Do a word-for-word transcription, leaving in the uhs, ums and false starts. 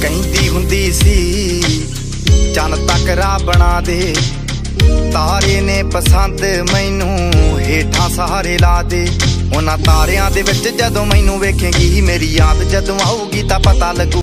ਕਹਿੰਦੀ ਹੁੰਦੀ ਸੀ ਚੰਨ ਤੱਕ ਰਾਹ ਬਣਾ ਦੇ, ਤਾਰੇ ਨੇ ਪਸੰਦ ਮੈਨੂੰ ਹੇਠਾਂ ਸਹਾਰੇ ਲਾ ਦੇ। ਉਹਨਾਂ ਤਾਰਿਆਂ ਦੇ ਵਿੱਚ ਜਦੋਂ ਮੈਨੂੰ ਵੇਖੇਂਗੀ, ਮੇਰੀ ਯਾਦ ਜਦੋਂ ਆਊਗੀ ਤਾਂ ਪਤਾ ਲੱਗੂ